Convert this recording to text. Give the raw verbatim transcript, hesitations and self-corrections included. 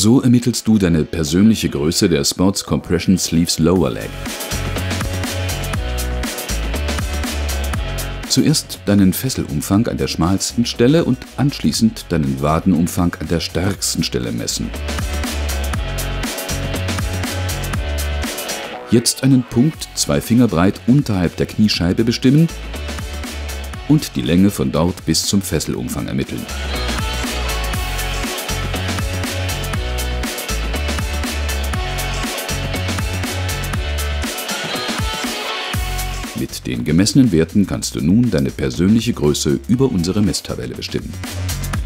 So ermittelst du deine persönliche Größe der Sports Compression Sleeves Lower Leg. Zuerst deinen Fesselumfang an der schmalsten Stelle und anschließend deinen Wadenumfang an der stärksten Stelle messen. Jetzt einen Punkt zwei Finger breit unterhalb der Kniescheibe bestimmen und die Länge von dort bis zum Fesselumfang ermitteln. Mit den gemessenen Werten kannst du nun deine persönliche Größe über unsere Messtabelle bestimmen.